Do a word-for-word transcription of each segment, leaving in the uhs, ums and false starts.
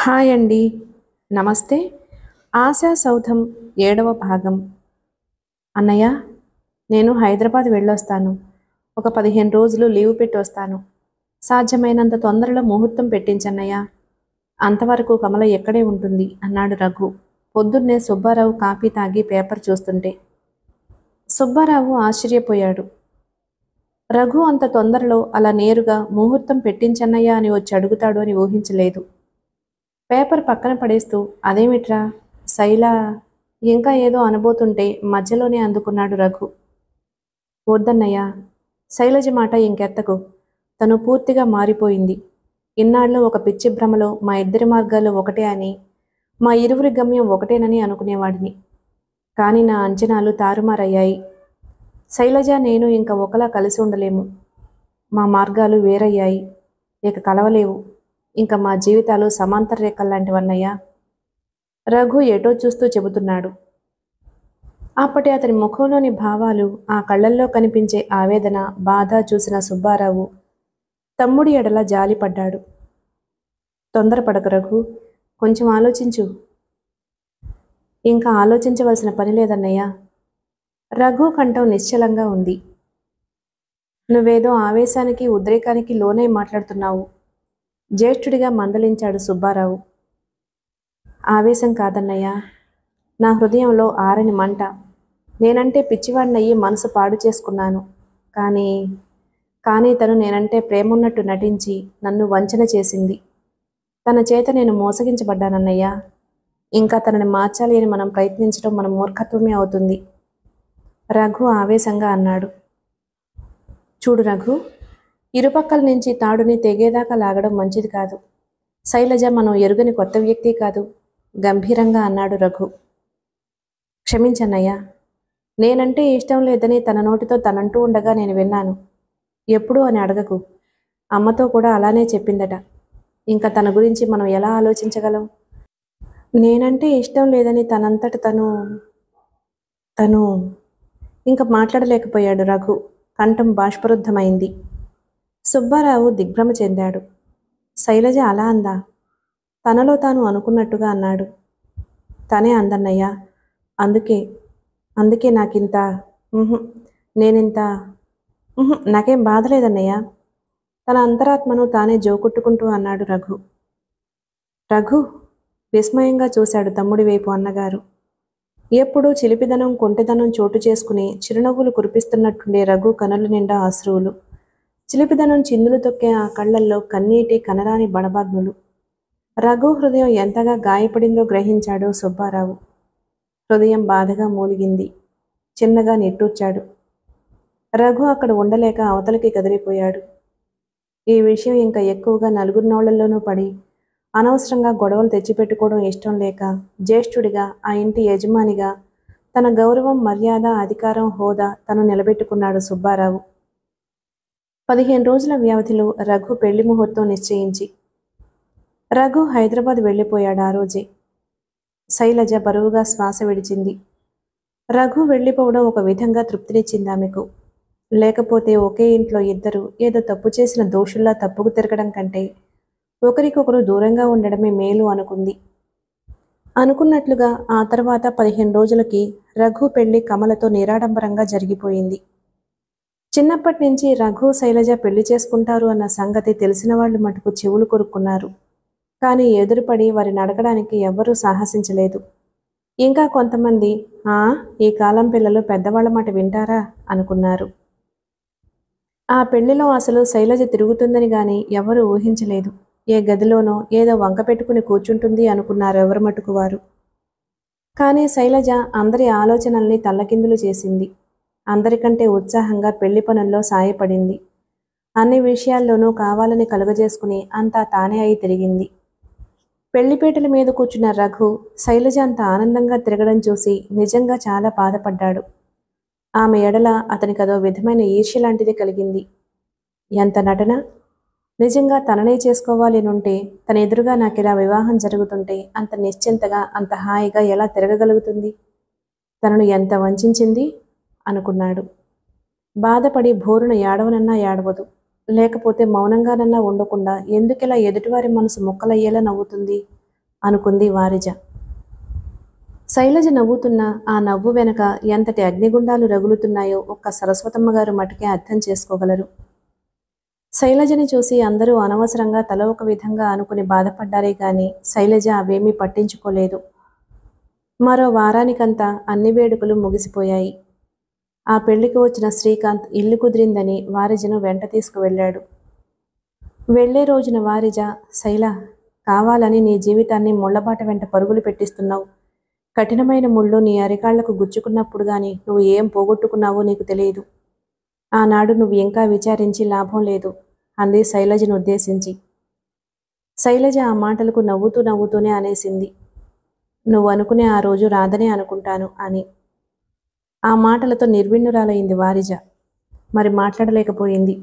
Hi అండి. నమస్తే. ఆశా సౌధం ఏడవ భాగం. అన్నయ్య, నేను హైదరాబాద్ వెళ్ళొస్తాను. ఒక పదిహేను రోజులు లీవ్ పెట్టి వస్తాను. సాధ్యమైనంత తొందరలో ముహూర్తం పెట్టించన్నయ్య. అంతవరకు కమల ఎక్కడే ఉంటుంది అన్నాడు రఘు పొద్దున్నే సుబ్బారావు కాఫీ తాగి పేపర్ చూస్తుంటే. సుబ్బారావు ఆశ్చర్యపోయాడు. రఘు అంత తొందరలో అలా నేరుగా ముహూర్తం పెట్టించన్నయ్య అని వచ్చి అడుగుతాడు అని ఊహించలేదు. పేపర్ పక్కన పడేస్తూ అదేమిట్రా శైల ఇంకా ఏదో అనబోతుంటే మధ్యలోనే అందుకున్నాడు రఘు. వద్దన్నయ్య, శైలజ మాట ఇంకెత్తకు. తను పూర్తిగా మారిపోయింది. ఇన్నాళ్ళు ఒక పిచ్చి భ్రమలో మా ఇద్దరి మార్గాలు ఒకటే అని, మా ఇరువురి గమ్యం ఒకటేనని అనుకునేవాడిని. కానీ నా అంచనాలు తారుమారయ్యాయి. శైలజ నేను ఇంకా ఒకలా కలిసి ఉండలేము. మా మార్గాలు వేరయ్యాయి. ఇక కలవలేవు. ఇంకా మా జీవితాలు సమాంతర రేఖల్లాంటివన్నయ్యా. రఘు ఎటో చూస్తూ చెబుతున్నాడు. అప్పటి అతని ముఖంలోని భావాలు, ఆ కళ్ళల్లో కనిపించే ఆవేదన, బాధ చూసిన సుబ్బారావు తమ్ముడి ఎడల జాలిపడ్డాడు. తొందరపడకు రఘు, కొంచెం ఆలోచించు. ఇంకా ఆలోచించవలసిన పని లేదన్నయ్యా. రఘు కంఠం నిశ్చలంగా ఉంది. నువ్వేదో ఆవేశానికి ఉద్రేకానికి లోనై మాట్లాడుతున్నావు, జ్యేష్ఠుడిగా మందలించాడు సుబ్బారావు. ఆవేశం కాదన్నయ్య, నా హృదయంలో ఆరని మంట. నేనంటే పిచ్చివాడినయ్యి మనసు పాడు చేసుకున్నాను. కానీ కానీ తను నేనంటే ప్రేమున్నట్టు నటించి నన్ను వంచన చేసింది. తన చేత నేను మోసగించబడ్డానన్నయ్య. ఇంకా తనని మార్చాలి అని మనం ప్రయత్నించడం మన మూర్ఖత్వమే అవుతుంది. రఘు ఆవేశంగా అన్నాడు. చూడు రఘు, ఇరుపక్కల నుంచి తాడుని తెగేదాకా లాగడం మంచిది కాదు. శైలజ మనం ఎరుగని కొత్త వ్యక్తి కాదు, గంభీరంగా అన్నాడు రఘు. క్షమించన్నయ్యా, నేనంటే ఇష్టం లేదని తన నోటితో తనంటూ ఉండగా నేను విన్నాను. ఎప్పుడు అని అడగకు. అమ్మతో కూడా అలానే చెప్పిందట. ఇంకా తన గురించి మనం ఎలా ఆలోచించగలం? నేనంటే ఇష్టం లేదని తనంతట తను తను ఇంకా మాట్లాడలేకపోయాడు రఘు. కంఠం బాష్పరుద్ధమైంది. సుబ్బారావు దిగ్భ్రమ చెందాడు. శైలజ అలా అందా? తనలో తాను అనుకున్నట్టుగా అన్నాడు. తనే అందన్నయ్యా. అందుకే అందుకే నాకింత నేనింత నాకేం బాధలేదన్నయ్యా. తన అంతరాత్మను తానే జోకొట్టుకుంటూ అన్నాడు రఘు. రఘు విస్మయంగా చూశాడు తమ్ముడి వైపు అన్నగారు. ఎప్పుడూ చిలిపిదనం కొంటెదనం చోటు చేసుకుని చిరునవ్వులు కురిపిస్తున్నట్టుండే రఘు కనుల నిండా అశ్రువులు. చిలిపిదనం చిందులు తొక్కే ఆ కళ్లల్లో కన్నీటి కనరాని బడబాగ్నులు. రఘు హృదయం ఎంతగా గాయపడిందో గ్రహించాడు సుబ్బారావు. హృదయం బాధగా మూలిగింది. చిన్నగా నిట్టూర్చాడు. రఘు అక్కడ ఉండలేక అవతలకి కదిలిపోయాడు. ఈ విషయం ఇంకా ఎక్కువగా నలుగురి నోళ్లలోనూ పడి అనవసరంగా గొడవలు తెచ్చిపెట్టుకోవడం ఇష్టం లేక జ్యేష్ఠుడిగా, ఆ ఇంటి యజమానిగా తన గౌరవం, మర్యాద, అధికారం, హోదా తను నిలబెట్టుకున్నాడు సుబ్బారావు. పదిహేను రోజుల వ్యవధిలో రఘు పెళ్లి ముహూర్తం నిశ్చయించి రఘు హైదరాబాద్ వెళ్ళిపోయాడు. ఆ రోజే శైలజ బరువుగా శ్వాస విడిచింది. రఘు వెళ్ళిపోవడం ఒక విధంగా తృప్తినిచ్చింది ఆమెకు. లేకపోతే ఒకే ఇంట్లో ఇద్దరు ఏదో తప్పు చేసిన దోషుల్లా తప్పుకు తిరగడం కంటే ఒకరికొకరు దూరంగా ఉండడమే మేలు అనుకుంది. అనుకున్నట్లుగా ఆ తర్వాత పదిహేను రోజులకి రఘు పెళ్లి కమలతో నిరాడంబరంగా జరిగిపోయింది. చిన్నప్పటి నుంచి రఘు, శైలజ పెళ్లి చేసుకుంటారు అన్న సంగతి తెలిసిన వాళ్ళు మటుకు చెవులు కొరుక్కున్నారు. కానీ ఎదురుపడి వారిని అడగడానికి ఎవ్వరూ సాహసించలేదు. ఇంకా కొంతమంది ఆ ఈ కాలం పిల్లలు పెద్దవాళ్ల మాట వింటారా అనుకున్నారు. ఆ పెళ్లిలో అసలు శైలజ తిరుగుతుందని గాని ఎవరూ ఊహించలేదు. ఏ గదిలోనో ఏదో వంక పెట్టుకుని కూర్చుంటుంది అనుకున్నారు ఎవరు మటుకు వారు. కానీ శైలజ అందరి ఆలోచనల్ని తల్లకిందులు చేసింది. అందరికంటే ఉత్సాహంగా పెళ్లి పనుల్లో సాయపడింది. అన్ని విషయాల్లోనూ కావాలని కలుగజేసుకుని అంతా తానే అయి తిరిగింది. పెళ్లిపేటల మీద కూర్చున్న రఘు శైలజ అంత ఆనందంగా తిరగడం చూసి నిజంగా చాలా బాధపడ్డాడు. ఆమె ఎడల అతనికదో విధమైన ఈర్ష్య లాంటిది కలిగింది. ఎంత నటన! నిజంగా తననే చేసుకోవాలి అనుంటే తన ఎదురుగా నాకిలా వివాహం జరుగుతుంటే అంత నిశ్చింతగా, అంత హాయిగా ఎలా తిరగగలుగుతుంది? తనను ఎంత వంచింది అనుకున్నాడు. బాధపడి భోరున ఏడవనన్నా ఏడవదు. లేకపోతే మౌనంగానన్నా ఉండకుండా ఎందుకిలా ఎదుటివారి మనసు ముక్కలయ్యేలా నవ్వుతుంది? అనుకుంది వారిజ. శైలజ నవ్వుతున్న ఆ నవ్వు వెనక ఎంతటి అగ్నిగుండాలు రగులుతున్నాయో ఒక్క సరస్వతమ్మ గారు మటుకే అర్థం చేసుకోగలరు. శైలజని చూసి అందరూ అనవసరంగా తల ఒక విధంగా అనుకుని బాధపడ్డారే గాని శైలజ అవేమీ పట్టించుకోలేదు. మరో వారానికంతా అన్ని వేడుకలు ముగిసిపోయాయి. ఆ పెళ్లికి వచ్చిన శ్రీకాంత్ ఇల్లు కుదిరిందని వారిజను వెంట తీసుకువెళ్ళాడు. వెళ్లే రోజున వారిజ, శైల, కావాలని నీ జీవితాన్ని ముళ్లబాట వెంట పరుగులు పెట్టిస్తున్నావు. కఠినమైన ముళ్ళు నీ అరికాళ్లకు గుచ్చుకున్నప్పుడు గాని నువ్వు ఏం పోగొట్టుకున్నావో నీకు తెలియదు. ఆనాడు నువ్వు ఇంకా విచారించి లాభం లేదు అంది శైలజను ఉద్దేశించి. శైలజ ఆ మాటలకు నవ్వుతూ నవ్వుతూనే అనేసింది, నువ్వు అనుకునే ఆ రోజు రాదనే అనుకుంటాను అని. ఆ మాటలతో నిర్విణ్ణురాలైంది వారిజ. మరి మాట్లాడలేకపోయింది.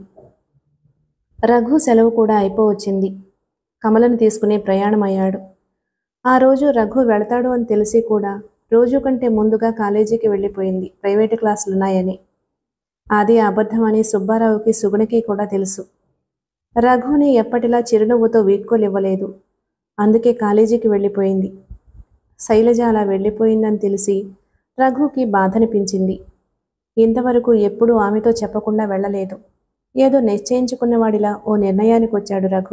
రఘు సెలవు కూడా అయిపోవచ్చింది. కమలను తీసుకుని ప్రయాణమయ్యాడు. ఆ రోజు రఘు వెళతాడు అని తెలిసి కూడా రోజు కంటే ముందుగా కాలేజీకి వెళ్ళిపోయింది, ప్రైవేటు క్లాసులున్నాయని. అది అబద్ధమని సుబ్బారావుకి సుగుణకి కూడా తెలుసు. రఘుని ఎప్పటిలా చిరునవ్వుతో వీడ్కోలివ్వలేదు. అందుకే కాలేజీకి వెళ్ళిపోయింది. శైలజ అలా వెళ్ళిపోయిందని తెలిసి రఘుకి బాధనిపించింది. ఇంతవరకు ఎప్పుడూ ఆమెతో చెప్పకుండా వెళ్ళలేదు. ఏదో నిశ్చయించుకున్నవాడిలా ఓ నిర్ణయానికి వచ్చాడు రఘు.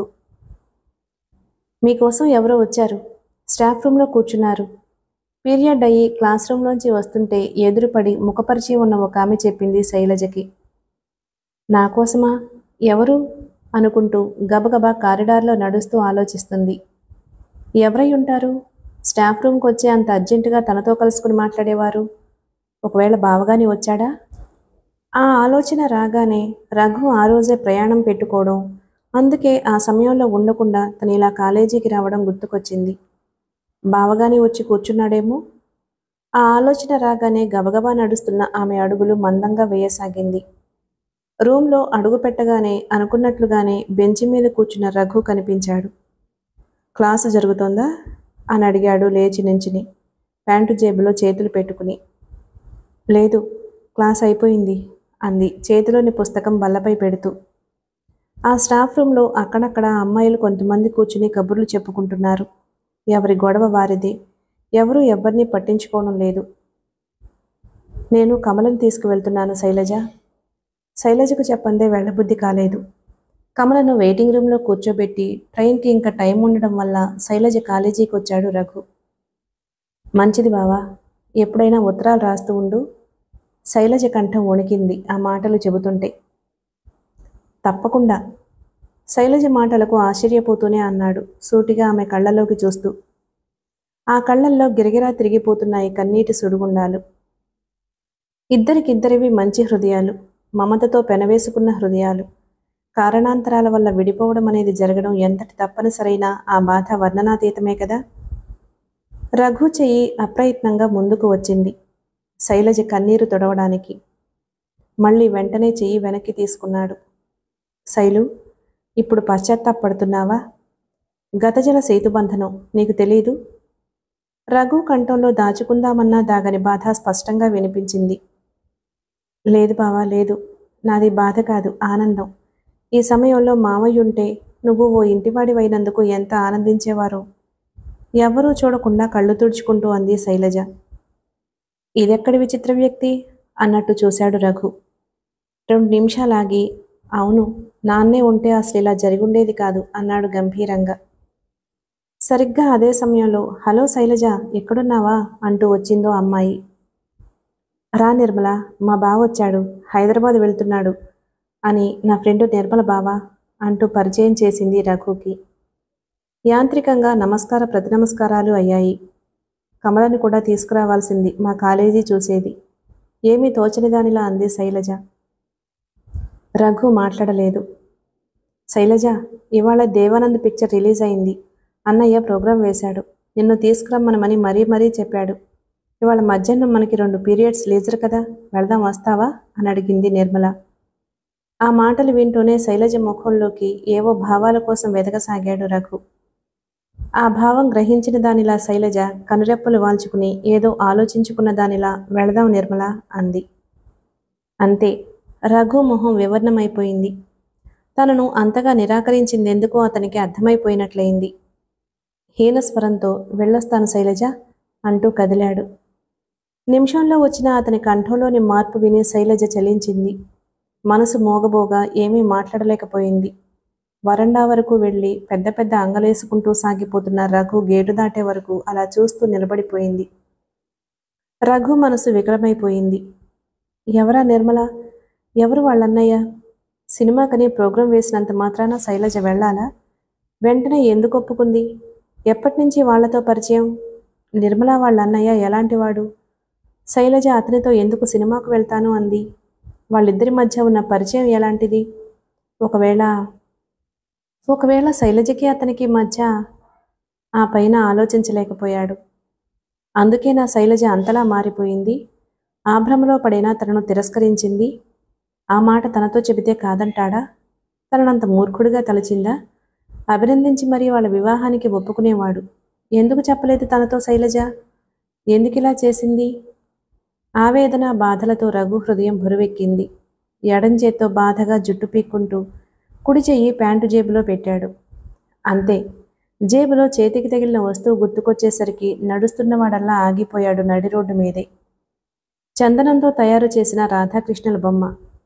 మీకోసం ఎవరో వచ్చారు, స్టాఫ్ రూమ్లో కూర్చున్నారు. పీరియడ్ అయ్యి క్లాస్ రూమ్లోంచి వస్తుంటే ఎదురుపడి ముఖపరిచయం ఉన్న ఒక ఆమె చెప్పింది శైలజకి. నా కోసమా? ఎవరు అనుకుంటూ గబగబా కారిడార్లో నడుస్తూ ఆలోచిస్తుంది. ఎవరై ఉంటారు? స్టాఫ్ రూమ్కి వచ్చే అంత అర్జెంటుగా తనతో కలుసుకుని మాట్లాడేవారు? ఒకవేళ బావగాని వచ్చాడా? ఆ ఆలోచన రాగానే రఘు ఆ రోజే ప్రయాణం పెట్టుకోవడం, అందుకే ఆ సమయంలో ఉండకుండా తను ఇలా కాలేజీకి రావడం గుర్తుకొచ్చింది. బావగాని వచ్చి కూర్చున్నాడేమో. ఆ ఆలోచన రాగానే గబగబా నడుస్తున్న ఆమె అడుగులు మందంగా వేయసాగింది. రూమ్లో అడుగు పెట్టగానే అనుకున్నట్లుగానే బెంచి మీద కూర్చున్న రఘు కనిపించాడు. క్లాసు జరుగుతోందా అని అడిగాడు లేచి నుంచుని, ప్యాంటు జేబులో చేతులు పెట్టుకుని. లేదు, క్లాస్ అయిపోయింది అంది చేతిలోని పుస్తకం బల్లపై పెడుతూ. ఆ స్టాఫ్ రూమ్లో అక్కడక్కడ అమ్మాయిలు కొంతమంది కూర్చుని కబుర్లు చెప్పుకుంటున్నారు. ఎవరి గొడవ వారిది. ఎవరూ ఎవరిని పట్టించుకోవడం లేదు. నేను కమలను తీసుకువెళ్తున్నాను శైలజ. శైలజకు చెప్పందే వెళ్ళబుద్ధి కాలేదు. కమలను వెయిటింగ్ రూమ్లో కూర్చోబెట్టి ట్రైన్కి ఇంకా టైం ఉండడం వల్ల శైలజ కాలేజీకి వచ్చాడు రఘు. మంచిది బావా, ఎప్పుడైనా ఉత్తరాలు రాస్తూ ఉండు. శైలజ కంఠం వణికింది ఆ మాటలు చెబుతుంటే. తప్పకుండా, శైలజ మాటలకు ఆశ్చర్యపోతూనే అన్నాడు సూటిగా ఆమె కళ్ళలోకి చూస్తూ. ఆ కళ్ళల్లో గిరగిరా తిరిగిపోతున్నాయి కన్నీటి సుడిగుండాలు. ఇద్దరికిద్దరివి మంచి హృదయాలు, మమతతో పెనవేసుకున్న హృదయాలు. కారణాంతరాల వల్ల విడిపోవడం అనేది జరగడం ఎంతటి తప్పనిసరైనా ఆ బాధ వర్ణనాతీతమే కదా. రఘు చెయ్యి అప్రయత్నంగా ముందుకు వచ్చింది శైలజ కన్నీరు తొడవడానికి. మళ్ళీ వెంటనే చెయ్యి వెనక్కి తీసుకున్నాడు. శైలు, ఇప్పుడు పశ్చాత్తాపడుతున్నావా? గతజల సేతుబంధనం నీకు తెలీదు? రఘు కంఠంలో దాచుకుందామన్నా దాగని బాధ స్పష్టంగా వినిపించింది. లేదు బావా, లేదు. నాది బాధ కాదు, ఆనందం. ఈ సమయంలో మావయ్యుంటే నువ్వు ఓ ఇంటివాడివైనందుకు ఎంత ఆనందించేవారో. ఎవరూ చూడకుండా కళ్ళు తుడుచుకుంటూ అంది శైలజ. ఇదెక్కడి విచిత్ర వ్యక్తి అన్నట్టు చూశాడు రఘు. రెండు నిమిషాలాగి, అవును, నాన్నే ఉంటే అసలు ఇలా జరిగుండేది కాదు అన్నాడు గంభీరంగా. సరిగ్గా అదే సమయంలో హలో శైలజ, ఎక్కడున్నావా అంటూ వచ్చిందో అమ్మాయి. రా నిర్మల, మా బావ వచ్చాడు, హైదరాబాద్ వెళ్తున్నాడు అని నా ఫ్రెండ్ నిర్మల బావ అంటూ పరిచయం చేసింది రఘుకి. యాంత్రికంగా నమస్కార ప్రతినమస్కారాలు అయ్యాయి. కమలను కూడా తీసుకురావాల్సింది, మా కాలేజీ చూసేది. ఏమీ తోచని దానిలా అంది శైలజ. రఘు మాట్లాడలేదు. శైలజ, ఇవాళ దేవానంద్ పిక్చర్ రిలీజ్ అయింది. అన్నయ్య ప్రోగ్రాం వేశాడు. నిన్ను తీసుకురమ్మనమని మరీ మరీ చెప్పాడు. ఇవాళ మధ్యాహ్నం మనకి రెండు పీరియడ్స్ లీజర్ కదా, వెళదాం, వస్తావా అని అడిగింది నిర్మల. ఆ మాటలు వింటూనే శైలజ ముఖంలోకి ఏవో భావాల కోసం వెతకసాగాడు రఘు. ఆ భావం గ్రహించిన దానిలా శైలజ కనురెప్పలు వాల్చుకుని ఏదో ఆలోచించుకున్న దానిలా వెళదాం నిర్మల అంది. అంతే, రఘు మొహం వివర్ణమైపోయింది. తనను అంతగా నిరాకరించిందెందుకో అతనికి అర్థమైపోయినట్లయింది. హీనస్వరంతో వెళ్ళొస్తాను శైలజ అంటూ కదిలాడు. నిమిషంలో వచ్చిన అతని కంఠంలోని మార్పు విని శైలజ చలించింది. మనసు మోగబోగా ఏమీ మాట్లాడలేకపోయింది. వరండా వరకు వెళ్ళి పెద్ద పెద్ద అంగలేసుకుంటూ సాగిపోతున్న రఘు గేటు దాటే వరకు అలా చూస్తూ నిలబడిపోయింది. రఘు మనసు వికలమైపోయింది. ఎవరా నిర్మల? ఎవరు వాళ్ళన్నయ్య? సినిమాకని ప్రోగ్రాం వేసినంత మాత్రాన శైలజ వెళ్ళాలా? వెంటనే ఎందుకు ఒప్పుకుంది? ఎప్పటినుంచి వాళ్లతో పరిచయం? నిర్మల వాళ్ళ అన్నయ్య ఎలాంటివాడు? శైలజ అతనితో ఎందుకు సినిమాకు వెళ్తాను అంది? వాళ్ళిద్దరి మధ్య ఉన్న పరిచయం ఎలాంటిది? ఒకవేళ ఒకవేళ శైలజకి అతనికి మధ్య ఆ పైన ఆలోచించలేకపోయాడు. అందుకే నా శైలజ అంతలా మారిపోయింది. ఆ భ్రమలో పడినా తనను తిరస్కరించింది. ఆ మాట తనతో చెబితే కాదంటాడా? తననంత మూర్ఖుడిగా తలచిందా? అభినందించి మరీ వాళ్ళ వివాహానికి ఒప్పుకునేవాడు. ఎందుకు చెప్పలేదు తనతో శైలజ? ఎందుకిలా చేసింది? ఆవేదన బాధలతో రఘు హృదయం బరువెక్కింది. ఎడం చేత్తో బాధగా జుట్టు పీక్కుంటూ కుడి చెయ్యి ప్యాంటు జేబులో పెట్టాడు. అంతే, జేబులో చేతికి తగిలిన వస్తువు గుర్తుకొచ్చేసరికి నడుస్తున్నవాడల్లా ఆగిపోయాడు నడి రోడ్డు మీదే. చందనంతో తయారు చేసిన రాధాకృష్ణుల బొమ్మ.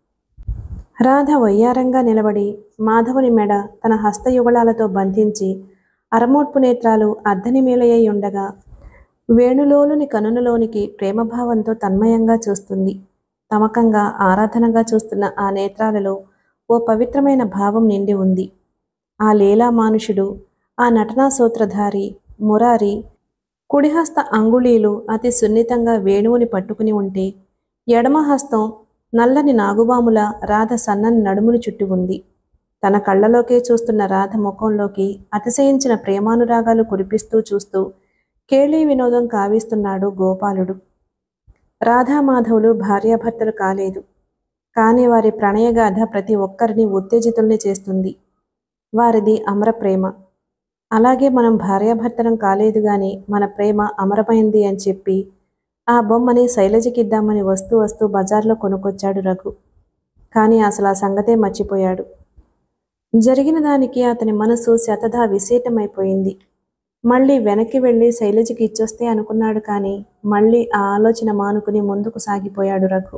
రాధ వయ్యారంగా నిలబడి మాధవుని మెడ తన హస్తయుగళాలతో బంధించి అరమోట్పు నేత్రాలు అర్ధనిమేలయ్యి ఉండగా వేణులోలుని కనునలోనికి ప్రేమభావంతో తన్మయంగా చూస్తుంది. తమకంగా ఆరాధనగా చూస్తున్న ఆ నేత్రాలలో ఓ పవిత్రమైన భావం నిండి ఉంది. ఆ లీలా మానుషుడు, ఆ నటనా సూత్రధారి మురారి కుడిహస్త అంగుళీలు అతి సున్నితంగా వేణువుని పట్టుకుని ఉంటే, ఎడమ హస్తం నల్లని నాగుబాముల రాధ సన్నని నడుముని చుట్టి ఉంది. తన కళ్ళలోకే చూస్తున్న రాధ ముఖంలోకి అతిశయించిన ప్రేమానురాగాలు కురిపిస్తూ చూస్తూ కేళీ వినోదం కావిస్తున్నాడు గోపాలుడు. రాధామాధవులు భార్యాభర్తలు కాలేదు, కానీ వారి ప్రణయగాథ ప్రతి ఒక్కరిని ఉత్తేజితుల్ని చేస్తుంది. వారిది అమర ప్రేమ. అలాగే మనం భార్యాభర్తలం కాలేదు గాని మన ప్రేమ అమరమైంది అని చెప్పి ఆ బొమ్మని శైలజకిద్దామని వస్తూ వస్తూ బజార్లో కొనుక్కొచ్చాడు రఘు. కానీ అసలు ఆ సంగతే మర్చిపోయాడు. జరిగిన దానికి అతని మనసు శతధా విశేటమైపోయింది. మళ్ళీ వెనక్కి వెళ్ళి శైలజకి ఇచ్చొస్తే అనుకున్నాడు. కానీ మళ్ళీ ఆ ఆలోచన మానుకుని ముందుకు సాగిపోయాడు రఘు.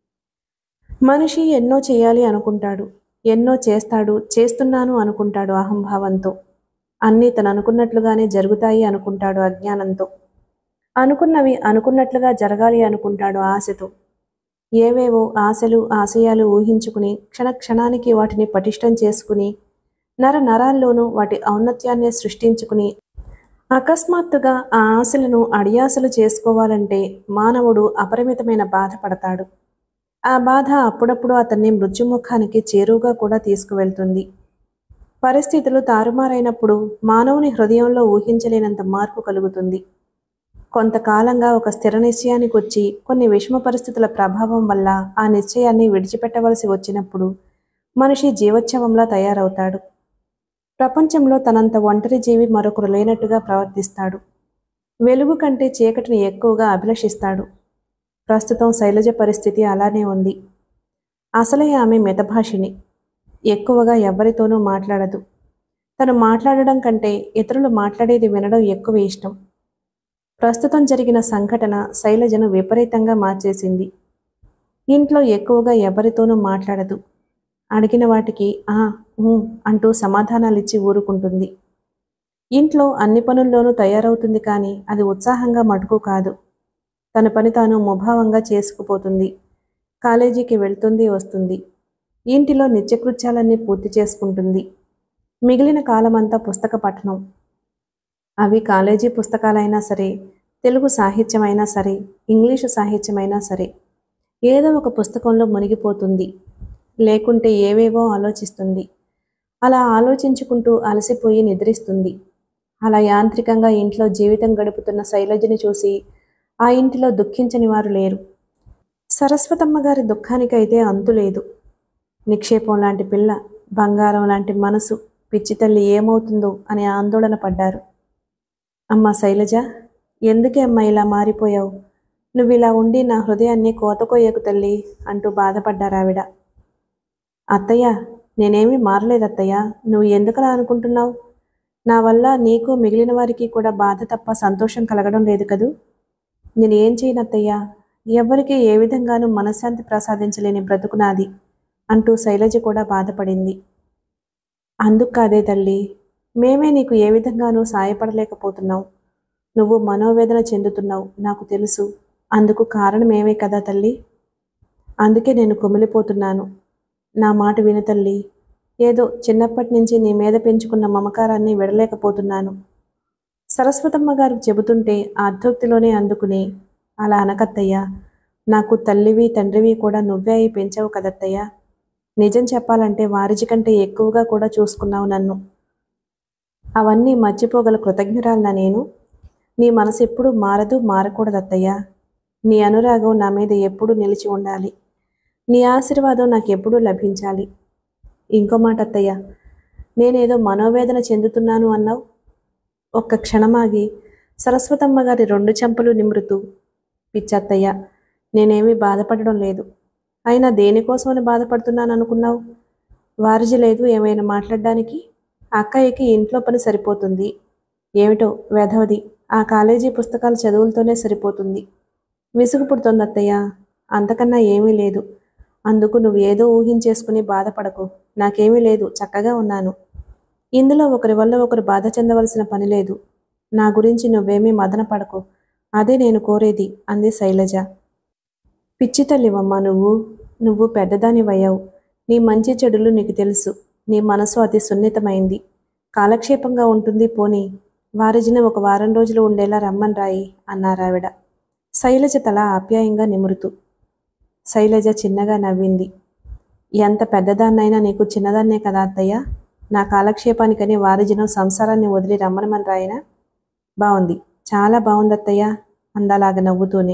మనిషి ఎన్నో చేయాలి అనుకుంటాడు, ఎన్నో చేస్తాడు, చేస్తున్నాను అనుకుంటాడు అహంభావంతో. అన్నీ తను అనుకున్నట్లుగానే జరుగుతాయి అనుకుంటాడు అజ్ఞానంతో. అనుకున్నవి అనుకున్నట్లుగా జరగాలి అనుకుంటాడు ఆశతో. ఏవేవో ఆశలు ఆశయాలు ఊహించుకుని క్షణక్షణానికి వాటిని పటిష్టం చేసుకుని నర నరాల్లోనూ వాటి ఔన్నత్యాన్ని సృష్టించుకుని అకస్మాత్తుగా ఆ ఆశలను అడియాసలు చేసుకోవాలంటే మానవుడు అపరిమితమైన బాధపడతాడు. ఆ బాధ అప్పుడప్పుడు అతన్ని మృత్యుముఖానికి చేరువుగా కూడా తీసుకువెళ్తుంది. పరిస్థితులు తారుమారైనప్పుడు మానవుని హృదయంలో ఊహించలేనంత మార్పు కలుగుతుంది. కొంతకాలంగా ఒక స్థిర నిశ్చయానికి వచ్చి కొన్ని విషమ పరిస్థితుల ప్రభావం వల్ల ఆ నిశ్చయాన్ని విడిచిపెట్టవలసి వచ్చినప్పుడు మనిషి జీవోత్సవంలా తయారవుతాడు. ప్రపంచంలో తనంత ఒంటరి జీవి మరొకరు లేనట్టుగా ప్రవర్తిస్తాడు. వెలుగు కంటే చీకటిని ఎక్కువగా అభిలషిస్తాడు. ప్రస్తుతం శైలజ పరిస్థితి అలానే ఉంది. అసలే ఆమె మితభాషిణి. ఎక్కువగా ఎవరితోనూ మాట్లాడదు. తను మాట్లాడడం కంటే ఇతరులు మాట్లాడేది వినడం ఎక్కువ ఇష్టం. ప్రస్తుతం జరిగిన సంఘటన శైలజను విపరీతంగా మార్చేసింది. ఇంట్లో ఎక్కువగా ఎవరితోనూ మాట్లాడదు. అడిగిన వాటికి ఆ ఊ అంటూ సమాధానాలిచ్చి ఊరుకుంటుంది. ఇంట్లో అన్ని పనుల్లోనూ తయారవుతుంది, కానీ అది ఉత్సాహంగా మటుకు కాదు. తన పని తాను ముభావంగా చేసుకుపోతుంది. కాలేజీకి వెళ్తుంది, వస్తుంది. ఇంటిలో నిత్యకృత్యాలన్నీ పూర్తి చేసుకుంటుంది. మిగిలిన కాలమంతా పుస్తక పఠనం. అవి కాలేజీ పుస్తకాలైనా సరే, తెలుగు సాహిత్యమైనా సరే, ఇంగ్లీషు సాహిత్యమైనా సరే, ఏదో ఒక పుస్తకంలో మునిగిపోతుంది. లేకుంటే ఏవేవో ఆలోచిస్తుంది. అలా ఆలోచించుకుంటూ అలసిపోయి నిద్రిస్తుంది. అలా యాంత్రికంగా ఇంట్లో జీవితం గడుపుతున్న శైలజని చూసి ఆ ఇంటిలో దుఃఖించని వారు లేరు. సరస్వతమ్మ గారి దుఃఖానికైతే అంతులేదు. నిక్షేపం లాంటి పిల్ల, బంగారం లాంటి మనసు, పిచ్చి తల్లి ఏమవుతుందో అని ఆందోళన పడ్డారు. అమ్మా శైలజ, ఎందుకే అమ్మా ఇలా మారిపోయావు? నువ్వు ఇలా ఉండి నా హృదయాన్ని కోతకోయకు తల్లి అంటూ బాధపడ్డారావిడ. అత్తయ్య, నేనేమీ మారలేదత్తయ్య, నువ్వు ఎందుకలా అనుకుంటున్నావు? నా వల్ల నీకు మిగిలిన వారికి కూడా బాధ తప్ప సంతోషం కలగడం లేదు కదూ? నేను ఏం చేయనత్తయ్యా? ఎవ్వరికీ ఏ విధంగానూ మనశ్శాంతి ప్రసాదించలేని బ్రతుకు నాది అంటూ శైలజ కూడా బాధపడింది. అందుకు కాదే తల్లి, మేమే నీకు ఏ విధంగానూ సాయపడలేకపోతున్నావు. నువ్వు మనోవేదన చెందుతున్నావు నాకు తెలుసు. అందుకు కారణమేమే కదా తల్లి. అందుకే నేను కుమిలిపోతున్నాను. నా మాట విను తల్లి. ఏదో చిన్నప్పటి నుంచి నీ మీద పెంచుకున్న మమకారాన్ని విడలేకపోతున్నాను. సరస్వతమ్మ గారు చెబుతుంటే అర్ధోక్తిలోనే అందుకుని, అలా అనకత్తయ్యా. నాకు తల్లివి తండ్రివి కూడా నువ్వే అయి పెంచావు కదత్తయ్యా. నిజం చెప్పాలంటే వారిజి కంటే ఎక్కువగా కూడా చూసుకున్నావు నన్ను. అవన్నీ మర్చిపోగల కృతజ్ఞురాలనా నేను? నీ మనసు ఎప్పుడూ మారదు, మారకూడదత్తయ్యా. నీ అనురాగం నా మీద ఎప్పుడూ నిలిచి ఉండాలి. నీ ఆశీర్వాదం నాకు ఎప్పుడూ లభించాలి. ఇంకో మాట అత్తయ్య, నేనేదో మనోవేదన చెందుతున్నాను అన్నావు. ఒక్క క్షణమాగి సరస్వతమ్మ గారి రెండు చెంపలు నిమృతూ, పిచ్చత్తయ్య, నేనేమీ బాధపడడం లేదు. అయినా దేనికోసమని బాధపడుతున్నాను అనుకున్నావు? వారిజి లేదు ఏమైనా మాట్లాడడానికి? అక్కయ్యకి ఇంట్లో పని సరిపోతుంది. ఏమిటో వెధవది, ఆ కాలేజీ పుస్తకాల చదువులతోనే సరిపోతుంది. విసుగు పుడుతోంది అత్తయ్య. అంతకన్నా ఏమీ లేదు. అందుకు నువ్వు ఏదో ఊహించేసుకుని బాధపడకు. నాకేమీ లేదు, చక్కగా ఉన్నాను. ఇందులో ఒకరి వల్ల ఒకరు బాధ చెందవలసిన పని లేదు. నా గురించి నువ్వేమీ మదన పడకు. అదే నేను కోరేది అంది శైలజ. పిచ్చి తల్లివమ్మ నువ్వు. నువ్వు పెద్దదానివయ్యావు. నీ మంచి చెడులు నీకు తెలుసు. నీ మనసు అతి సున్నితమైంది. కాలక్షేపంగా ఉంటుంది పోనీ. వారిజిన ఒక వారం రోజులు ఉండేలా రమ్మని రాయి అన్నారావిడ. శైలజ తల ఆప్యాయంగా నిమురుతూ. శైలజ చిన్నగా నవ్వింది. ఎంత పెద్దదాన్నైనా నీకు చిన్నదాన్నే కదా అత్తయ్య. నా కాలక్షేపానికని వారిజిన సంసారాన్ని వదిలి రమ్మనమని రాయనా? బాగుంది, చాలా బాగుంది అత్తయ్య అందలాగా నవ్వుతూనే.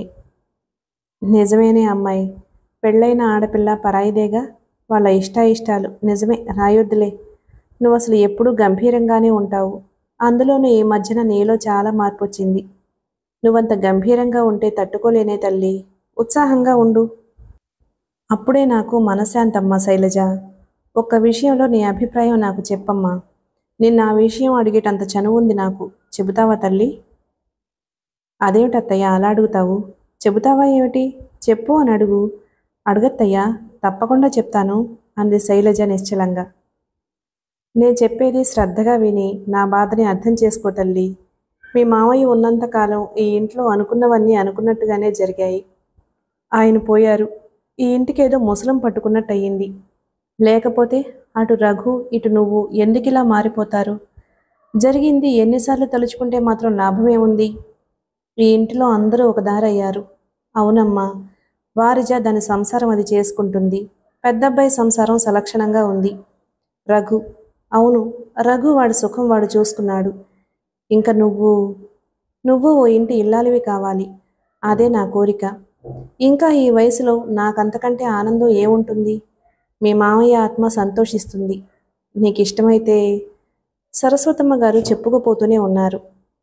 నిజమేనే అమ్మాయి. పెళ్ళైన ఆడపిల్ల పరాయిదేగా. వాళ్ళ ఇష్టాయిష్టాలు నిజమే, రాయొద్దులే. నువ్వు అసలు ఎప్పుడూ గంభీరంగానే ఉంటావు. అందులోనూ ఈ మధ్యన నీలో చాలా మార్పు వచ్చింది. నువ్వంత గంభీరంగా ఉంటే తట్టుకోలేనే తల్లి. ఉత్సాహంగా ఉండు. అప్పుడే నాకు మనశ్శాంతమ్మా. శైలజ, ఒక్క విషయంలో నీ అభిప్రాయం నాకు చెప్పమ్మా. నిన్న ఆ విషయం అడిగేటంత చనువు ఉంది నాకు. చెబుతావా తల్లి? అదేమిటత్తయ్యా అలా అడుగుతావు? చెబుతావా ఏమిటి? చెప్పు అని అడుగు. అడుగత్తయ్యా, తప్పకుండా చెప్తాను అంది శైలజ నిశ్చలంగా. నేను చెప్పేది శ్రద్ధగా విని నా బాధని అర్థం చేసుకో తల్లి. మీ మామయ్య ఉన్నంతకాలం ఈ ఇంట్లో అనుకున్నవన్నీ అనుకున్నట్టుగానే జరిగాయి. ఆయన పోయారు. ఈ ఇంటికేదో ముసలం పట్టుకున్నట్టు అయ్యింది. లేకపోతే అటు రఘు ఇటు నువ్వు ఎందుకిలా మారిపోతారు? జరిగింది ఎన్నిసార్లు తలుచుకుంటే మాత్రం లాభమేముంది? ఈ ఇంటిలో అందరూ ఒక దారయ్యారు. అవునమ్మా, వారిజ దాని సంసారం అది చేసుకుంటుంది. పెద్దబ్బాయి సంసారం సలక్షణంగా ఉంది. రఘు, అవును, రఘు వాడి సుఖం వాడు చూసుకున్నాడు. ఇంకా నువ్వు నువ్వు ఓ ఇంటి ఇల్లాలివి కావాలి. అదే నా కోరిక. ఇంకా ఈ వయసులో నాకంతకంటే ఆనందం ఏముంటుంది? మీ మామయ్య ఆత్మ సంతోషిస్తుంది. నీకు ఇష్టమైతే. సరస్వతమ్మ గారు చెప్పుకుపోతూనే ఉన్నారు.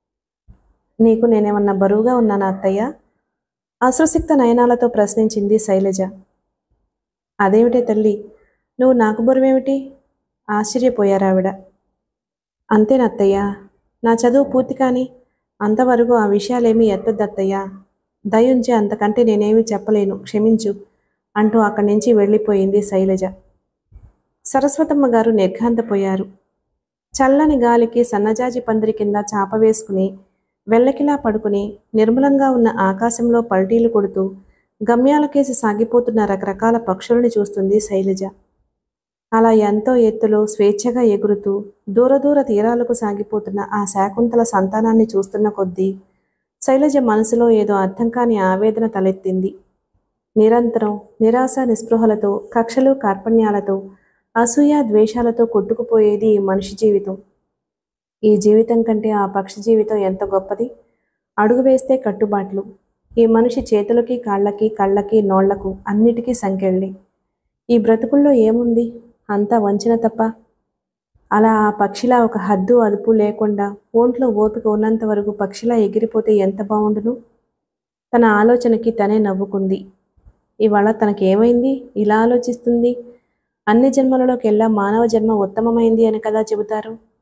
నీకు నేనేమన్నా బరువుగా ఉన్నానా అత్తయ్య? అశ్రుసిక్త నయనాలతో ప్రశ్నించింది శైలజ. అదేమిటే తల్లి, నువ్వు నాకు బరువేమిటి? ఆశ్చర్యపోయారావిడ. అంతేనత్తయ్య, నా చదువు పూర్తి కాని అంతవరకు ఆ విషయాలేమీ ఎత్తద్దత్తయ్యా. దయుంచి అంతకంటే నేనేమీ చెప్పలేను, క్షమించు అంటూ అక్కడి నుంచి వెళ్ళిపోయింది శైలజ. సరస్వతమ్మ గారు నిర్ఘాంతపోయారు. చల్లని గాలికి సన్నజాజి పందిరి కింద చాప వేసుకుని వెల్లకిలా పడుకుని నిర్మలంగా ఉన్న ఆకాశంలో పల్టీలు కొడుతూ గమ్యాలకేసి సాగిపోతున్న రకరకాల పక్షుల్ని చూస్తుంది శైలజ. అలా ఎంతో ఎత్తులో స్వేచ్ఛగా ఎగురుతూ దూరదూర తీరాలకు సాగిపోతున్న ఆ శాకుంతల సంతానాన్ని చూస్తున్న కొద్దీ శైలజ మనసులో ఏదో అర్థం కాని ఆవేదన తలెత్తింది. నిరంతరం నిరాశ నిస్పృహలతో, కక్షలు కార్పణ్యాలతో, అసూయ ద్వేషాలతో కొట్టుకుపోయేది ఈ మనిషి జీవితం. ఈ జీవితం కంటే ఆ పక్షి జీవితం ఎంత గొప్పది. అడుగు వేస్తే కట్టుబాట్లు. ఈ మనిషి చేతులకి కాళ్ళకి కళ్ళకి నోళ్లకు అన్నిటికీ సంకెళ్ళి. ఈ బ్రతుకుల్లో ఏముంది? అంతా వంచన తప్ప. అలా ఆ పక్షిలా ఒక హద్దు అదుపు లేకుండా ఒంట్లో ఓపిక ఉన్నంత వరకు పక్షిలా ఎగిరిపోతే ఎంత బాగుండును? తన ఆలోచనకి తనే నవ్వుకుంది. ఇవాళ తనకేమైంది ఇలా ఆలోచిస్తుంది? అన్ని జన్మలలోకెల్లా మానవ జన్మ ఉత్తమమైంది అని కదా చెబుతారు.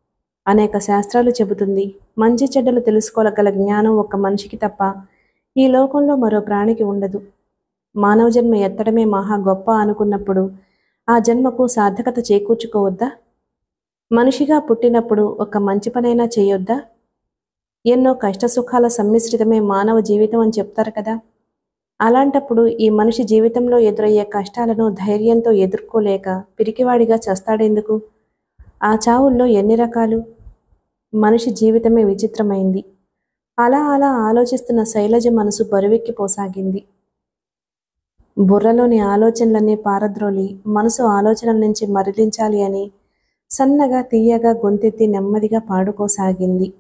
అనేక శాస్త్రాలు చెబుతుంది. మంచి చెడ్డలు తెలుసుకోగల జ్ఞానం ఒక్క మనిషికి తప్ప ఈ లోకంలో మరో ప్రాణికి ఉండదు. మానవ జన్మ ఎత్తడమే మహా గొప్ప అనుకున్నప్పుడు ఆ జన్మకు సార్థకత చేకూర్చుకోవద్దా? మనిషిగా పుట్టినప్పుడు ఒక మంచి పనైనా చేయొద్దా? ఎన్నో కష్టసుఖాల సమ్మిశ్రితమే మానవ జీవితం అని చెప్తారు కదా. అలాంటప్పుడు ఈ మనిషి జీవితంలో ఎదురయ్యే కష్టాలను ధైర్యంతో ఎదుర్కోలేక పిరికివాడిగా చస్తాడెందుకు? ఆ చావుల్లో ఎన్ని రకాలు? మనిషి జీవితమే విచిత్రమైంది. అలా అలా ఆలోచిస్తున్న శైలజ మనసు బరువెక్కిపోసాగింది. బుర్రలోని ఆలోచనలన్నీ పారద్రోలి మనసు ఆలోచనల నుంచి మరలించాలి అని సన్నగా తీయగా గొంతెత్తి నెమ్మదిగా పాడుకోసాగింది.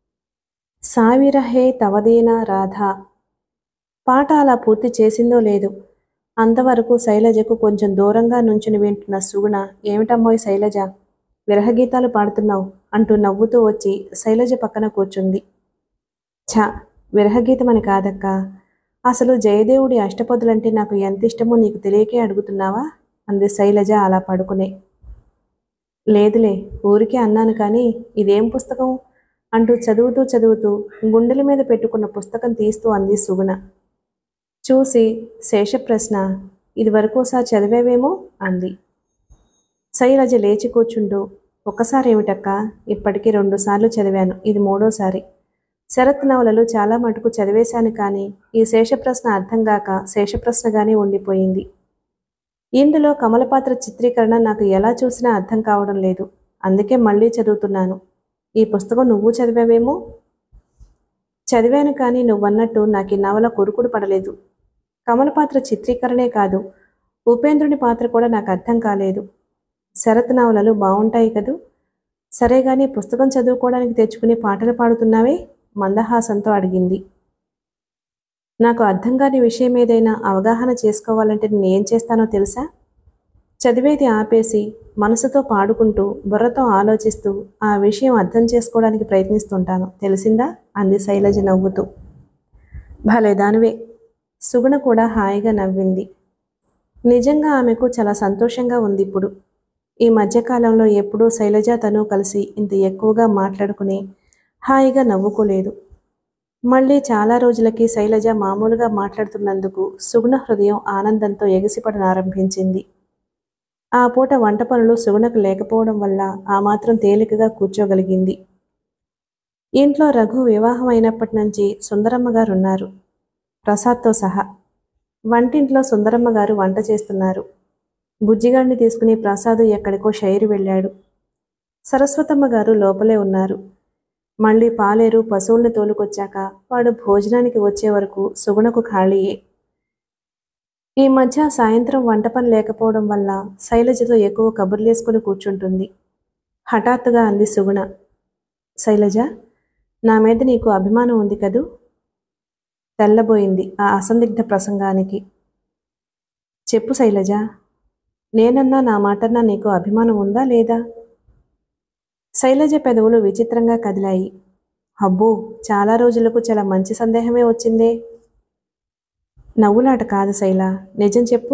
సావిరహే తవదీనా రాధా. పాట అలా పూర్తి చేసిందో లేదు, అంతవరకు శైలజకు కొంచెం దూరంగా నుంచుని వింటున్న సుగుణ, ఏమిటమ్మోయ్ శైలజ, విరహగీతాలు పాడుతున్నావు అంటూ నవ్వుతూ వచ్చి శైలజ పక్కన కూర్చుంది. ఛ, విరహగీతమని కాదక్క, అసలు జయదేవుడి అష్టపదులంటే నాకు ఎంత ఇష్టమో నీకు తెలియకే అడుగుతున్నావా అంది శైలజ అలా పడుకునే. లేదులే, ఊరికే అన్నాను కానీ ఇదేం పుస్తకం అంటూ చదువుతూ చదువుతూ గుండెల మీద పెట్టుకున్న పుస్తకం తీస్తూ అంది సుగుణ. చూసి శేషప్రశ్న, ఇది వరకోసారి చదివేవేమో అంది. శైలజ లేచి కూర్చుంటూ, ఒక్కసారి ఏమిటక్క, ఇప్పటికీ రెండుసార్లు చదివాను, ఇది మూడోసారి. శరత్ నవలలు చాలా మటుకు చదివేశాను కానీ ఈ శేషప్రశ్న అర్థం కాక శేషప్రశ్నగానే ఉండిపోయింది. ఇందులో కమలపాత్ర చిత్రీకరణ నాకు ఎలా చూసినా అర్థం కావడం లేదు, అందుకే మళ్ళీ చదువుతున్నాను. ఈ పుస్తకం నువ్వు చదివావేమో? చదివాను కానీ నువ్వన్నట్టు నాకు ఈ నవల కొరుకుడు పడలేదు. కమలపాత్ర చిత్రీకరణే కాదు, ఉపేంద్రుని పాత్ర కూడా నాకు అర్థం కాలేదు. శరత్ నవలలు బాగుంటాయి కదూ. సరే గాని పుస్తకం చదువుకోవడానికి తెచ్చుకుని పాటలు పాడుతున్నావే మందహాసంతో అడిగింది. నాకు అర్థం కాని విషయం ఏదైనా అవగాహన చేసుకోవాలంటే నేను ఏం చేస్తానో తెలుసా? చదివేది ఆపేసి మనసుతో పాడుకుంటూ బుర్రతో ఆలోచిస్తూ ఆ విషయం అర్థం చేసుకోవడానికి ప్రయత్నిస్తుంటాను, తెలిసిందా అంది శైలజ నవ్వుతూ. భలే దానివే. సుగుణ కూడా హాయిగా నవ్వింది. నిజంగా ఆమెకు చాలా సంతోషంగా ఉంది ఇప్పుడు. ఈ మధ్యకాలంలో ఎప్పుడూ శైలజ తను కలిసి ఇంత ఎక్కువగా మాట్లాడుకుని హాయిగా నవ్వుకోలేదు. మళ్ళీ చాలా రోజులకి శైలజ మామూలుగా మాట్లాడుతున్నందుకు సుగుణ హృదయం ఆనందంతో ఎగిసిపడనారంభించింది. ఆ పూట వంట పనులు సుగుణకు లేకపోవడం వల్ల ఆ మాత్రం తేలికగా కూర్చోగలిగింది. ఇంట్లో రఘు వివాహం అయినప్పటి నుంచి సుందరమ్మ గారు ఉన్నారు, ప్రసాద్తో సహా. వంటింట్లో సుందరమ్మ గారు వంట చేస్తున్నారు. బుజ్జిగాడిని తీసుకుని ప్రసాదు ఎక్కడికో షైరు వెళ్ళాడు. సరస్వతమ్మ గారు లోపలే ఉన్నారు. మళ్ళీ పాలేరు పశువుల్ని తోలుకొచ్చాక వాడు భోజనానికి వచ్చే వరకు సుగుణకు ఖాళీయే. ఈ మధ్య సాయంత్రం వంట పని లేకపోవడం వల్ల శైలజతో ఎక్కువ కబుర్లేసుకుని కూర్చుంటుంది. హఠాత్తుగా అంది సుగుణ, శైలజ, నా మీద నీకు అభిమానం ఉంది కదూ? తెల్లబోయింది ఆ అసందిగ్ధ ప్రసంగానికి. చెప్పు శైలజ, నేనన్నా నా మాటన్నా నీకు అభిమానం ఉందా లేదా? శైలజ పెదవులు విచిత్రంగా కదిలాయి. అబ్బో, చాలా రోజులకు చాలా మంచి సందేహమే వచ్చిందే. నవ్వులాట కాదు శైల, నిజం చెప్పు.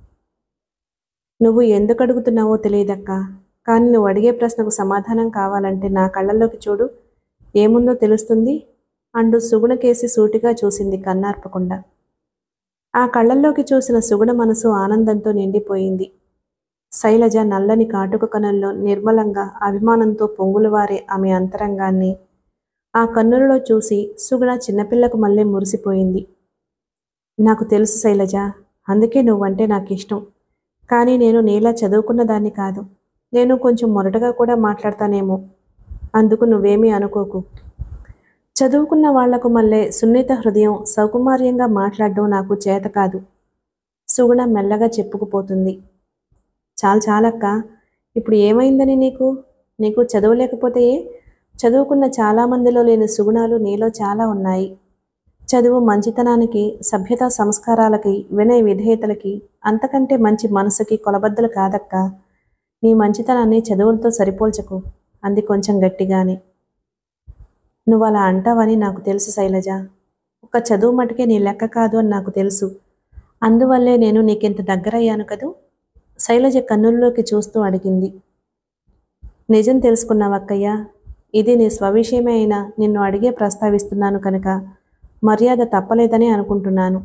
నువ్వు ఎందుకు అడుగుతున్నావో తెలియదక్క, కానీ నువ్వు అడిగే ప్రశ్నకు సమాధానం కావాలంటే నా కళ్ళల్లోకి చూడు, ఏముందో తెలుస్తుంది అంటూ సుగుణకేసి సూటిగా చూసింది కన్నార్పకుండా. ఆ కళ్ళల్లోకి చూసిన సుగుణ మనసు ఆనందంతో నిండిపోయింది. శైలజ నల్లని కాటుక కనుల్లో నిర్మలంగా అభిమానంతో పొంగులవారే ఆమె అంతరంగాన్ని ఆ కన్నులలో చూసి సుగుణ చిన్నపిల్లకు మళ్ళీ మురిసిపోయింది. నాకు తెలుసు శైలజ, అందుకే నువ్వంటే నాకు ఇష్టం. కానీ నేను నీలా చదువుకున్న దాన్ని కాదు. నేను కొంచెం మొరటగా కూడా మాట్లాడతానేమో, అందుకు నువ్వేమీ అనుకోకు. చదువుకున్న వాళ్లకు మళ్ళీ సున్నిత హృదయం సౌకుమార్యంగా మాట్లాడడం నాకు చేత కాదు, సుగుణ మెల్లగా చెప్పుకుపోతుంది. చాలు చాలక్క, ఇప్పుడు ఏమైందని నీకు? నీకు చదవలేకపోతే ఏ? చదువుకున్న చాలామందిలో లేని సుగుణాలు నీలో చాలా ఉన్నాయి. చదువు మంచితనానికి, సభ్యతా సంస్కారాలకి, వినయ విధేయతలకి, అంతకంటే మంచి మనసుకి కొలబద్దలు కాదక్క. నీ మంచితనాన్ని చదువులతో సరిపోల్చకు అంది కొంచెం గట్టిగానే. నువ్వు అలా అంటావని నాకు తెలుసు శైలజ. ఒక్క చదువు మటుకే నీ లెక్క కాదు అని నాకు తెలుసు. అందువల్లే నేను నీకింత దగ్గరయ్యాను కదూ. శైలజ కన్నుల్లోకి చూస్తూ అడిగింది. నిజం తెలుసుకున్నావక్కయ్య, ఇది నీ స్వవిషయమే అయినా నిన్ను అడిగే ప్రస్తావిస్తున్నాను కనుక మర్యాద తప్పలేదని అనుకుంటున్నాను.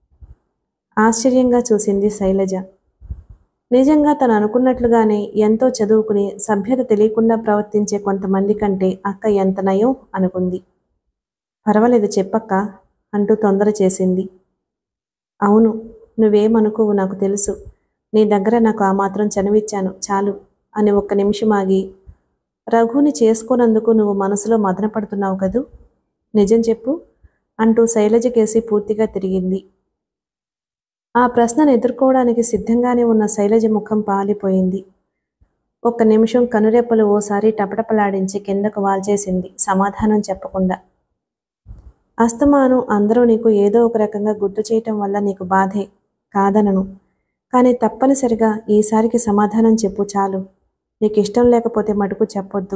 ఆశ్చర్యంగా చూసింది శైలజ. నిజంగా తను అనుకున్నట్లుగానే ఎంతో చదువుకుని సభ్యత తెలియకుండా ప్రవర్తించే కొంతమంది కంటే అక్క ఎంత నయం అనుకుంది. పర్వాలేదు చెప్పక్క అంటూ తొందర చేసింది. అవును, నువ్వేమనుకోవు నాకు తెలుసు. నీ దగ్గర నాకు ఆ మాత్రం చనువిచ్చాను చాలు అని ఒక్క నిమిషం ఆగి, రఘుని చేసుకోనందుకు నువ్వు మనసులో మదనపడుతున్నావు కదూ, నిజం చెప్పు అంటూ శైలజకేసి పూర్తిగా తిరిగింది. ఆ ప్రశ్నను ఎదుర్కోవడానికి సిద్ధంగానే ఉన్న శైలజ ముఖం పాలిపోయింది. ఒక్క నిమిషం కనురెప్పలు ఓసారి టపటపలాడించి కిందకు వాల్చేసింది సమాధానం చెప్పకుండా. అస్తమాను అందరూ నీకు ఏదో ఒక రకంగా గుర్తు చేయటం వల్ల నీకు బాధే, కాదనను. కానీ తప్పనిసరిగా ఈసారికి సమాధానం చెప్పు చాలు. నీకు ఇష్టం లేకపోతే మటుకు చెప్పొద్దు.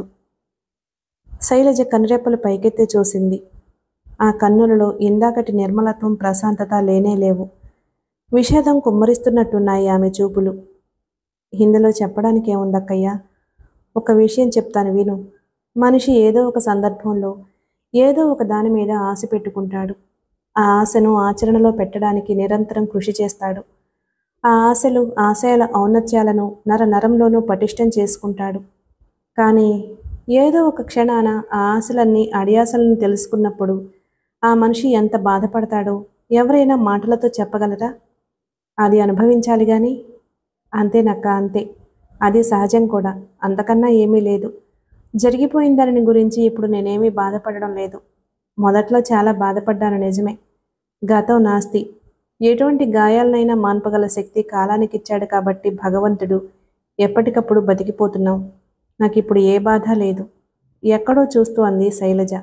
శైలజ కనురెప్పలు పైకెత్తి చూసింది. ఆ కన్నులలో ఇందాకటి నిర్మలత్వం ప్రశాంతత లేనే లేవు. విషాదం కుమ్మరిస్తున్నట్టున్నాయి ఆమె చూపులు. ఇందులో చెప్పడానికి ఏముందక్కయ్యా, ఒక విషయం చెప్తాను విను. మనిషి ఏదో ఒక సందర్భంలో ఏదో ఒక దాని మీద ఆశ పెట్టుకుంటాడు. ఆ ఆశను ఆచరణలో పెట్టడానికి నిరంతరం కృషి చేస్తాడు. ఆ ఆశలు ఆశయాల ఔన్నత్యాలను నర నరంలోనూ పటిష్టం చేసుకుంటాడు. కానీ ఏదో ఒక క్షణాన ఆ ఆశలన్నీ అడియాసలను తెలుసుకున్నప్పుడు ఆ మనిషి ఎంత బాధపడతాడో ఎవరైనా మాటలతో చెప్పగలరా? అది అనుభవించాలి కానీ. అంతేనక్క, అంతే. అది సహజం కూడా, అంతకన్నా ఏమీ లేదు. జరిగిపోయిన దానిని గురించి ఇప్పుడు నేనేమీ బాధపడడం లేదు. మొదట్లో చాలా బాధపడ్డాను నిజమే. గతం నాస్తి. ఎటువంటి గాయాలనైనా మాన్పగల శక్తి కాలానికి ఇచ్చాడు కాబట్టి భగవంతుడు ఎప్పటికప్పుడు బతికిపోతున్నాం. నాకు ఇప్పుడు ఏ బాధ లేదు. ఎక్కడో చూస్తూ అంది శైలజ.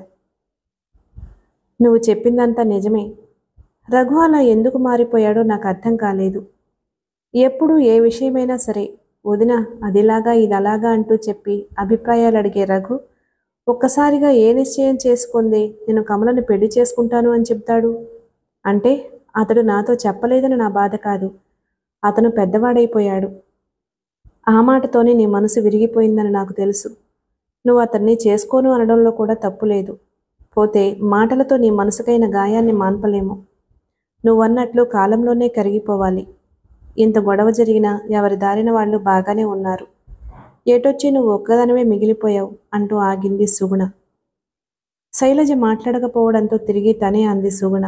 నువ్వు చెప్పిందంతా నిజమే. రఘు అలా ఎందుకు మారిపోయాడో నాకు అర్థం కాలేదు. ఎప్పుడు ఏ విషయమైనా సరే వదిన అదిలాగా ఇదలాగా అంటూ చెప్పి అభిప్రాయాలు అడిగే రఘు ఒక్కసారిగా ఏ నిశ్చయం చేసుకుంది నేను కమలను పెళ్లి చేసుకుంటాను అని చెప్తాడు. అంటే అతడు నాతో చెప్పలేదని నా బాధ కాదు, అతను పెద్దవాడైపోయాడు. ఆ మాటతోనే నీ మనసు విరిగిపోయిందని నాకు తెలుసు. నువ్వు అతన్ని చేసుకోను అనడంలో కూడా తప్పు లేదు. పోతే మాటలతో నీ మనసుకైన గాయాన్ని మాన్పలేము. నువ్వన్నట్లు కాలంలోనే కరిగిపోవాలి. ఇంత గొడవ జరిగినా ఎవరి దారిన వాళ్ళు బాగానే ఉన్నారు. ఏటొచ్చి నువ్వు ఒక్కదానివే మిగిలిపోయావు అంటూ ఆగింది సుగుణ. శైలజ మాట్లాడకపోవడంతో తిరిగి తనే అంది సుగుణ.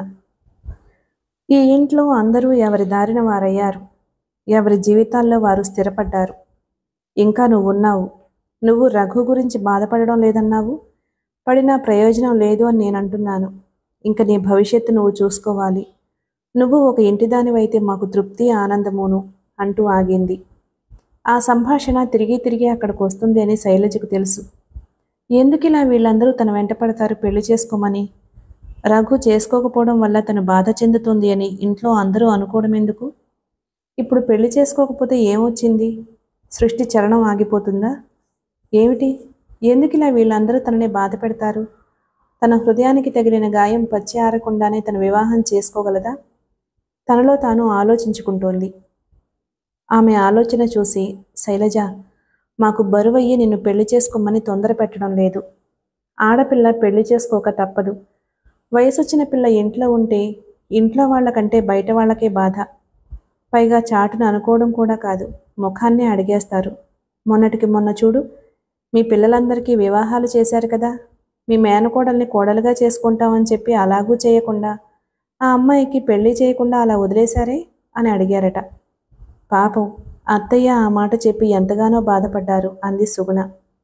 ఈ ఇంట్లో అందరూ ఎవరి దారిన వారయ్యారు. ఎవరి జీవితాల్లో వారు స్థిరపడ్డారు. ఇంకా నువ్వున్నావు. నువ్వు రఘు గురించి బాధపడడం లేదన్నావు. పడినా ప్రయోజనం లేదు అని నేనంటున్నాను. ఇంక నీ భవిష్యత్తు నువ్వు చూసుకోవాలి. నువ్వు ఒక ఇంటిదానివైతే మాకు తృప్తి ఆనందమును అంటూ ఆగింది. ఆ సంభాషణ తిరిగి తిరిగి అక్కడికి వస్తుంది అని శైలజకు తెలుసు. ఎందుకిలా వీళ్ళందరూ తన వెంట పడతారు పెళ్లి చేసుకోమని? రఘు చేసుకోకపోవడం వల్ల తను బాధ చెందుతుంది అని ఇంట్లో అందరూ అనుకోవడం ఎందుకు? ఇప్పుడు పెళ్లి చేసుకోకపోతే ఏమొచ్చింది? సృష్టి చలనం ఆగిపోతుందా ఏమిటి? ఎందుకిలా వీళ్ళందరూ తనని బాధ పెడతారు? తన హృదయానికి తగిలిన గాయం పచ్చి ఆరకుండానే తన వివాహం చేసుకోగలదా? తనలో తాను ఆలోచించుకుంటోంది. ఆమె ఆలోచన చూసి శైలజ, మాకు బరువయ్యి నిన్ను పెళ్లి చేసుకోమని తొందర పెట్టడం లేదు. ఆడపిల్ల పెళ్లి చేసుకోక తప్పదు. వయసొచ్చిన పిల్ల ఇంట్లో ఉంటే ఇంట్లో వాళ్ళకంటే బయట వాళ్ళకే బాధ. పైగా చాటును అనుకోవడం కూడా కాదు, ముఖాన్నే అడిగేస్తారు. మొన్నటికి మొన్న చూడు, మీ పిల్లలందరికీ వివాహాలు చేశారు కదా. మీ మేనకోడల్ని కోడలుగా చేసుకుంటామని చెప్పి అలాగూ చేయకుండా ఆ అమ్మాయికి పెళ్లి చేయకుండా అలా వదిలేశారే అని అడిగారట. పాపం అత్తయ్య ఆ మాట చెప్పి ఎంతగానో బాధపడ్డారు అంది సుగుణ.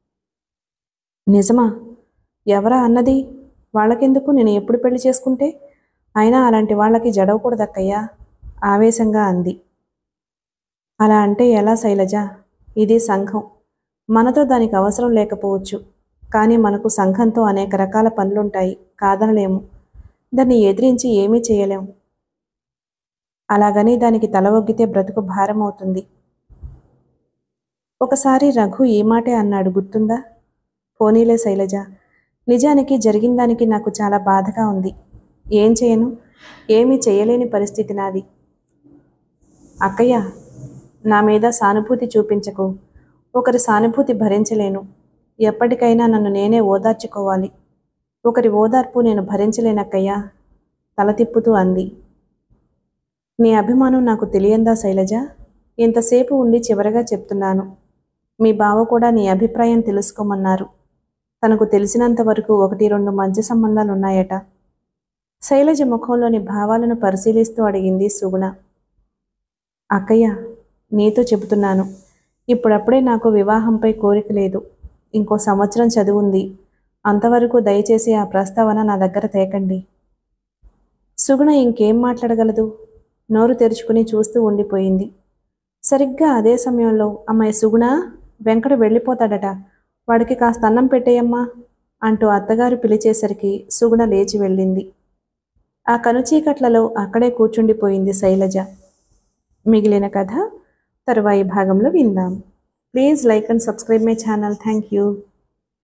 నిజమా? ఎవరా అన్నది? వాళ్ళకెందుకు, నేను ఎప్పుడు పెళ్లి చేసుకుంటే? అయినా అలాంటి వాళ్ళకి జడవకూడదక్కయ్యా ఆవేశంగా అంది. అలా అంటే ఎలా శైలజ? ఇది సంఘం. మనతో దానికి అవసరం లేకపోవచ్చు. కానీ మనకు సంఘంతో అనేక రకాల పనులుంటాయి, కాదనలేము. దాన్ని ఎదిరించి ఏమీ చేయలేం. అలాగని దానికి తల ఒగ్గితే బ్రతుకు భారం అవుతుంది. ఒకసారి రఘు ఈ మాటే అన్నాడు, గుర్తుందా? పోనీలే శైలజ, నిజానికి జరిగిన దానికి నాకు చాలా బాధగా ఉంది. ఏం చేయను? ఏమీ చేయలేని పరిస్థితి నాది. అక్కయ్య, నా మీద సానుభూతి చూపించకు. ఒకరి సానుభూతి భరించలేను. ఎప్పటికైనా నన్ను నేనే ఓదార్చుకోవాలి. ఒకరి ఓదార్పు నేను భరించలేనక్కయ్యా, తల తిప్పుతూ అంది. నీ అభిమానం నాకు తెలియందా శైలజ? ఇంతసేపు ఉండి చివరగా చెప్తున్నాను. మీ బావ కూడా నీ అభిప్రాయం తెలుసుకోమన్నారు. తనకు తెలిసినంత వరకు ఒకటి రెండు మంచి సంబంధాలు ఉన్నాయట. శైలజ ముఖంలోని భావాలను పరిశీలిస్తూ అడిగింది సుగుణ. అక్కయ్య, నీతో చెబుతున్నాను. ఇప్పుడప్పుడే నాకు వివాహంపై కోరిక లేదు. ఇంకో సంవత్సరం చదువుంది. అంతవరకు దయచేసి ఆ ప్రస్తావన నా దగ్గర తేకండి. సుగుణ ఇంకేం మాట్లాడగలదు? నోరు తెరుచుకుని చూస్తూ ఉండిపోయింది. సరిగ్గా అదే సమయంలో, అమ్మాయి సుగుణ, వెంకట వెళ్ళిపోతాడట, వాడికి కాస్త అన్నం పెట్టేయమ్మా అంటూ అత్తగారు పిలిచేసరికి సుగుణ లేచి వెళ్ళింది. ఆ కనుచీకట్లలో అక్కడే కూర్చుండిపోయింది శైలజ. మిగిలిన కథ తరువాయి భాగంలో విందాం. Please like and subscribe my channel. Thank you.